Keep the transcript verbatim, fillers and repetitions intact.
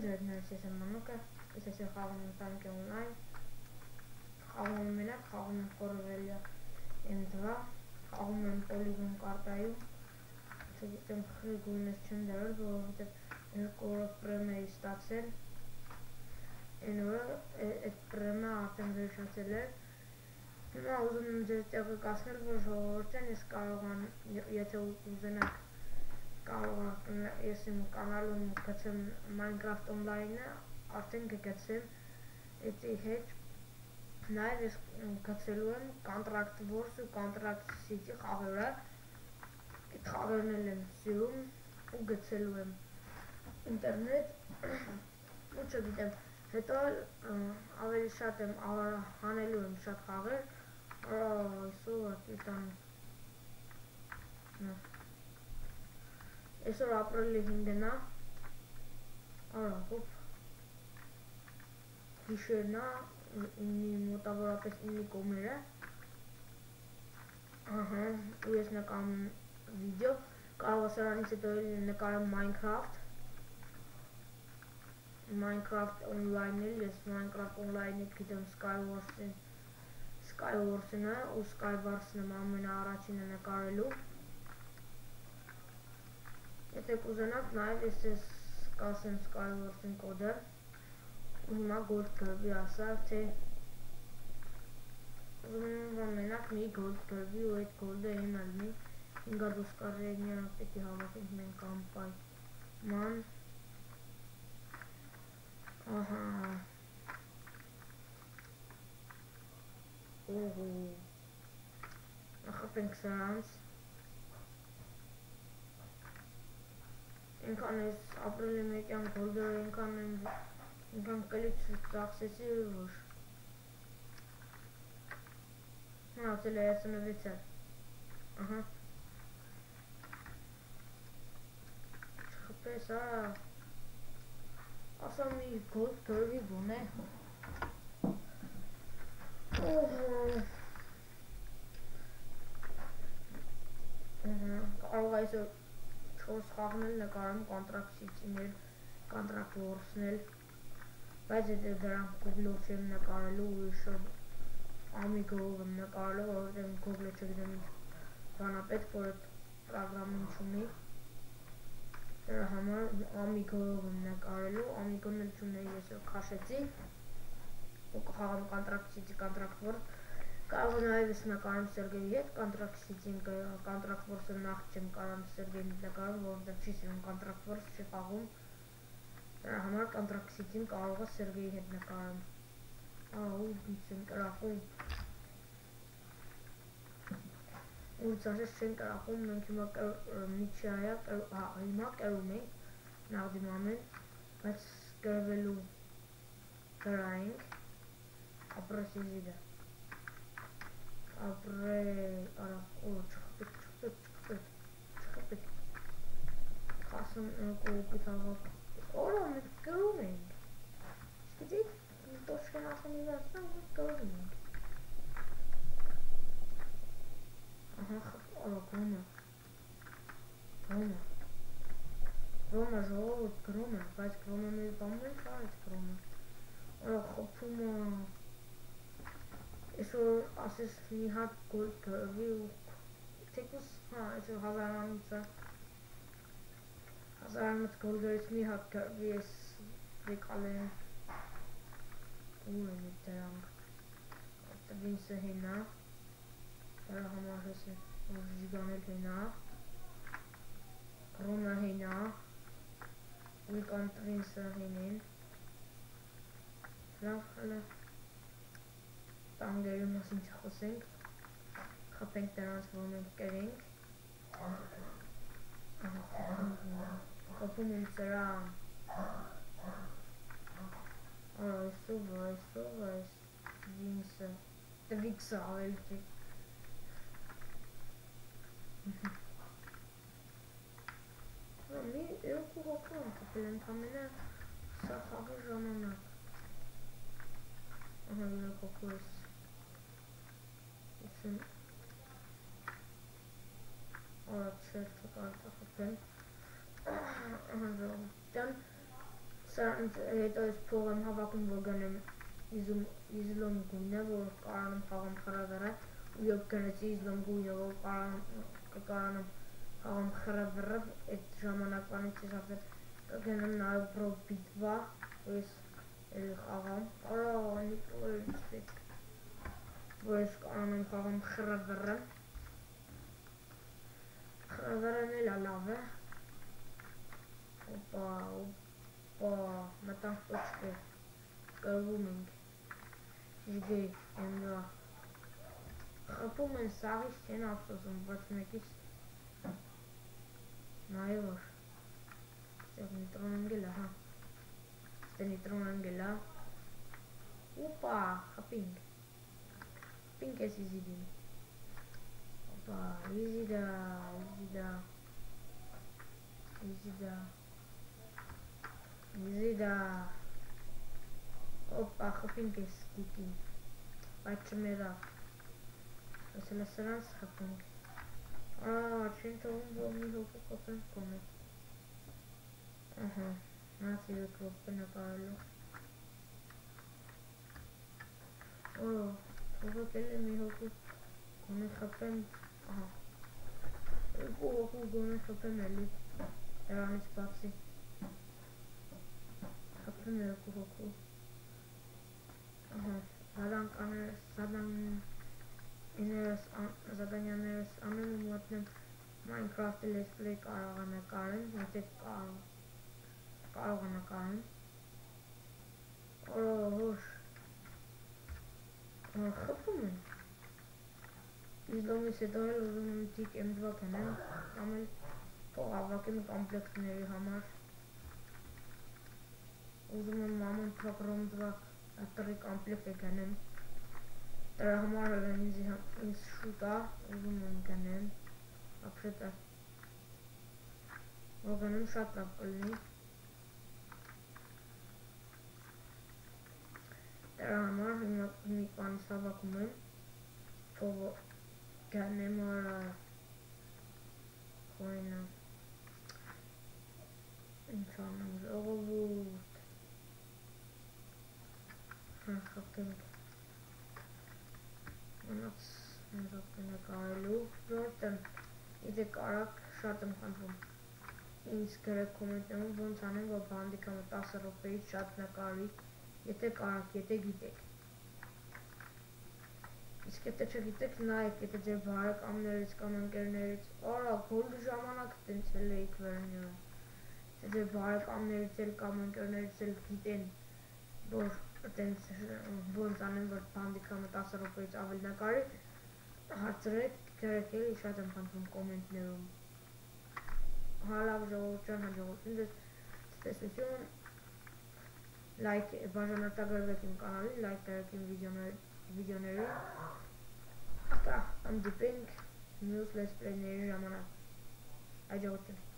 ձերն ես եմ մանկը, ես ես խաղում եմ tank online, խաղում եմ մենակ, խաղում եմ Corvellia M dva, խաղում եմ Polygon կարտայում, չգիտեմ խրի գույնս չեմ դարել, որովհետև երկու օրով պրեմ էի ստացել, այն օրը այդ պրեմը արդեն վերջացել էր, հիմա ուզում եմ ձեր տեղեկացնել, որ ժողովուրդն ես կարող եմ, եթե ուզենաք կարող ես իմ կանալում գցեմ Minecraft Online-ը, արդեն կգցեմ էդի հետ, նաև ես գցելու եմ Contract Wars ու Contract City խաղերը, այդ խաղերն էլ եմ սիրում ու գցելու եմ ինտերնետ, ու չգիտեմ, հետո ավելի շատ եմ հանելու եմ շատ խաղեր, այսօր ատիտան Այսօր ապրիլի հինգն է, արա հոպ, հիշերն է, մոտավորապես ինի կոմերը, ահա, ու ես նկարում վիդեո, կարող է սրանից հետո նկարեմ Minecraft, Minecraft Online-ել, ես Minecraft Online-ը գիտեմ Skywars-ին, Skywars-ն է ու Skywars-ն եմ ամենա առաջինը նկարելու, եթե կուզենաք նաև ես ես կասեմ Skywars-ին կոդը, ու հիմա Gold գրվի ասա, թե ուզում եմ մենակ մի Gold գրվի ու այդ Gold-ը իմ ալնի, հինգ դոսկարենյա պետի հավաքենք մենք կամ պայման, ահա, ուհու, նախապենք սրանց, ինքան ես ապրիլի մեկյան գոլդերը ինքան եմ ինքան կլիչ ծախսեցի որ հացել է հեսնվեց է ահա չխպես արա ասա մի գոլդ գրվի բուն է կարող այսօր չորս խաղնել նկարում կոնտրակտիցիներ, կոնտրակտ որսնել, բայց եթե դրանք Google-ով չեմ նկարելու ու իշոր Amigo-ով եմ նկարելու, որովհետև Google-ը չգիտեմ ինչ բան է պետք, որ այդ պրոգրամին չունի, դրա համար Amigo-ով եմ նկարելու, Amigo-ն էլ չունեի այսօր քաշեցի ու կխաղամ կոնտրակտիցի կոնտրակտ որս կարող նաև ես նկարեմ Սերգեյի հետ, Contract City-ին Contract Wars-ը նախ չեմ կարամ Սերգեյին նկարում, որովհետև չի սիրում Contract Wars չի խաղում, դրա համար Contract City-ին կարող է Սերգեյի հետ նկարեմ, ահա ինձ են կրախում, ու ծաշես չեն կրախում, մենք հիմա միջայա, հիմա կրում ենք, նաղդիմ ամեն, բայց կրվելու կրայինք, ապրեսիզիդը ապրե, արա, օ, չխպեք, չխպեք, չխպեք, չխպեք, խասում կողոպիտ հավակ, օրա, մենք կրում ենք, չգիտիք, տոշկեն ասեն իվասնա, մենք կրում ենք, ահա, արա, գրում է, գրում է, գրում է, ժողովուրդ գրում է, բայց գրում է մեր բամում են չարեց գրում է, արա, խպում է, Այսօր ասես մի հատ գոլդ գրվի ու թեկուս, հա, այսօր հազարանոցը հազարանոց գոլդերից մի հատ գրվի ես վեկալ են ու են իտ դրանք տվինսը հենա դրա համար ես որ ժիգանել հենա գրոնը հենա ու կան տվինսը հենին լավ, հլը Տանգերի մասին չխոսենք, խպենք դրանց, որ մենք կերենք, խպում եմ ծրան, արա այսով, այսով, այս վինսը, տվիքսը ավել չի, մի երկու հոգու եմ խպել ընդամենը սա խաղի ժամանակ, ահա երեք հոգու ես, Արա չեր չկարդա խպեմ, ահա ժողովուրդյան, Սրանց հետո ես փող եմ հավաքում, որ գնեմ իզլոմ գույնը, որ կարանամ խաղամ խրավերը, ու եկ գնեցի իզլոմ գույնը, որ կարանամ խաղամ խրավերը, այդ ժամանակվանից ես արդեն կգնեմ նաև պրոբիտվա, որ ես էլի խաղամ, արա նիկորից որ ես կարանամ խաղամ խրավերը, խրավերն էլ լավ է, օպա, օպա, մտանք պոչկեր, կրվում ենք, ժգեի, էմնուա, խպում են սաղից չեն ապսոսում, բայց մեկից նայ որ, ստեղ նիտրոն ընգել է, հա, ստեղ նիտրոն ընգել է, ուպա, խպինք, խպինք ես իզիդին, օպա, իզիդա, իզիդա, իզիդա, իզիդա, օպա, խպինք ես դիկին, բայց չմերավ, ես էլ սրանց խպինք, ահա, չեն թողում, որ մի հոգու խպենք կոնը, ահա, նաց երեք ռոպե նկարելու, օ, թողեք էլ է մի հոգու կոնը խպեմ, ահա, երկու հոգու գոնը խպեմ էլի, դրանից բացի, խպեմ երկու հոգու, ահա, զադանյաներս անեմ ու մոտնեմ Minecraft-ի Let's Play կարող է նկարեմ, եթե կարող է նկարեմ, օրոհոր, խպում են, իզլոմից հետո էլ ուզում եմ տիկ էմ dva գնեմ, կամ էլ փող հավաքեմ կոմպլեկտների համար, ուզում եմ մաման փող ռոմ dva տրի կոմպլեկտ է գնեմ, դրա համար էլ ինձ շուտ է, ուզում եմ գնեմ, ապշետը, որ գնեմ շատ լավ կլինի, դրա համար մի բանից հավաքում եմ, փող գնեմ արա, խոյնը, ինչ անեմ, ժողովուրդ, հա խպենք, մնաց նրոպե նկարելու, որտեմ, եթե կարակ շատ եմ խնդրում, ինձ գրեք կոմենտներում ոնց անեմ, որ բանդիկամը տասը րոպեից շատ նկարի, եթե կարակ, եթե գիտեք, իսկ եթե չգիտեք նայեք, եթե ձեր բարեկամներից կամ ընկերներից, արա գոլի ժամանակ տենց էլ էիք վերնյուրում, եթե ձեր բարեկամներից էլ կամ ընկերներից էլ գիտեն, որ տենց ոնց անեմ, որ բանդիկամը տասը րոպեից ավել նկարի, հարցրեք, գրեք էլի շատ եմ խնդրում կոմենտներում, հա լավ ժողովուրդ ջան, հաջողություն ձեզ, ցտեսություն, լայք բաժանորդագրվեք իմ կանալին, լայք դարեք իմ վիդեոներին, հանդիպենք մյուս լետսպլեյների ժամանակ, հաջողություն։